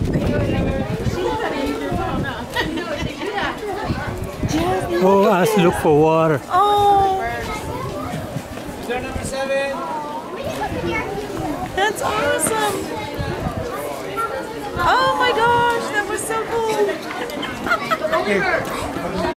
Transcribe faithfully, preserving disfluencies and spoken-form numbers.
Oh, us look for water. Oh, Number seven. that's awesome. Oh my gosh, that was so cool.